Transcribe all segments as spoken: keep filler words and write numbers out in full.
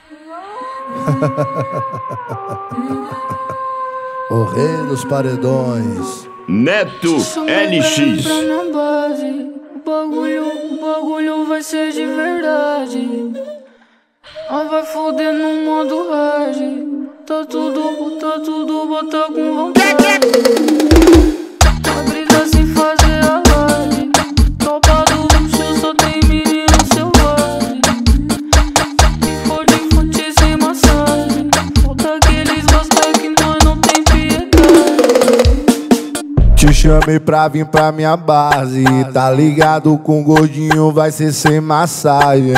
O rei dos paredões. Neto L X. Pra minha base, o bagulho, o bagulho vai ser de verdade. Nós vai foder no modo hard. Tá tudo, tá tudo, bota com vontade. A brisa sem fazer alarde. Tropa do luxo, só tem menino selvagem. Se for de fute sem massagem, falta aqueles gostar que nós não tem piedade. Te chamei pra vir pra minha base. Tá ligado com o gordinho, vai ser sem massagem.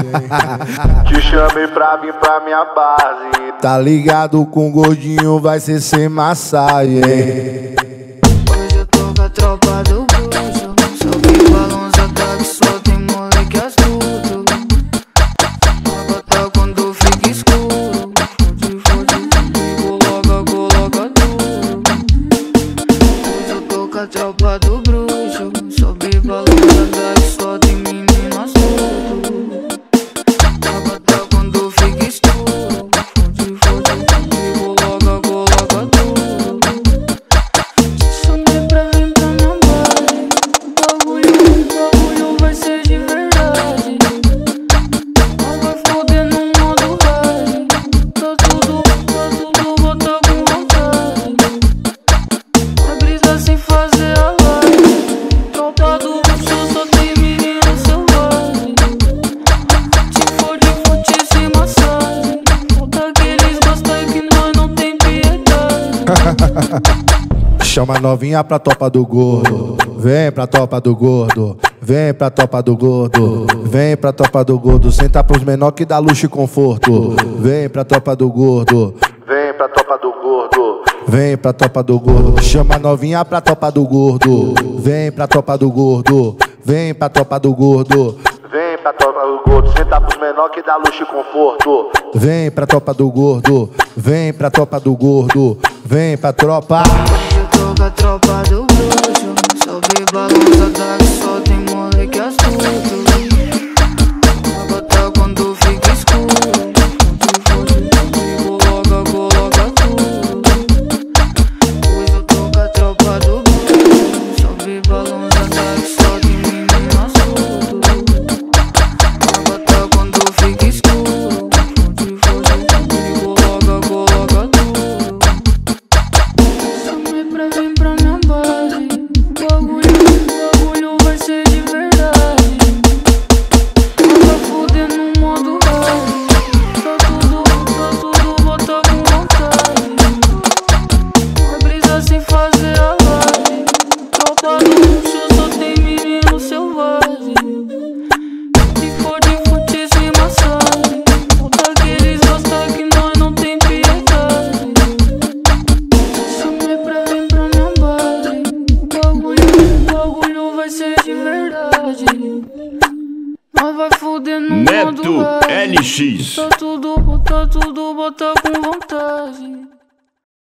Te chamei pra vir pra minha base. Tá ligado com o gordinho, vai ser sem massagem. Hoje eu tô com a tropa do bruxo. Sobe balões, ataque, só tem moleque astuto. Vai botar quando fica escuro. Fode, fode, coloca, coloca tudo. Hoje eu tô com a tropa do bruxo. Sobe balões, ataque, só tem menino astuto. Vai botar quando fica escuro. Fode, fode, coloca, coloca tudo. Chamei pra vir pra minha base. O bagulho, o bagulho vai ser de verdade. Nós vai foder no modo hard. Tá tudo, tá tudo, bota com vontade. A brisa sem fazer alarde. Tropa do luxo, só tem menino selvagem. Se for de fute sem massagem, falta aqueles gostar que nós não tem piedade. Chama a novinha pra topa do gordo. Vem pra topa do gordo. Vem pra topa do gordo. Vem pra topa do gordo. Senta pros menor que dá luxo e conforto. Vem pra topa do gordo. Vem pra topa do gordo. Vem pra topa do gordo. Chama a novinha pra topa do gordo. Vem pra topa do gordo. Vem pra topa do gordo. Vem pra topa do gordo. Senta pros menor que dá luxo e conforto. Vem pra topa do gordo. Vem pra topa do gordo. Vem pra tropa. Hoje eu tô com a tropa do bruxo. Sobe balões, ataque, só tem moleque astuto. Vai botar quando fica escuro. Fode, fode, coloca, coloca tudo. Hoje eu tô com a tropa do bruxo. Sobe balões, ataque, só tem menino astuto. Vai botar quando fica escuro. Fode, fode, coloca, coloca tudo. Chamei pra vir pra minha base. O bagulho, o bagulho vai ser de verdade. Nós vai foder no modo hard. Tá tudo, tá tudo, bota com vontade. A brisa sem fazer alarde. Tropa do luxo, só tem menino selvagem. Se for de fute sem massagem, falta aqueles gostar que nós não tem piedade. Chamei pra vir pra minha base. O bagulho, o bagulho vai ser de verdade. Nós vai foder no modo Neto hard. L X. Tá tudo, tá tudo, bota com vontade.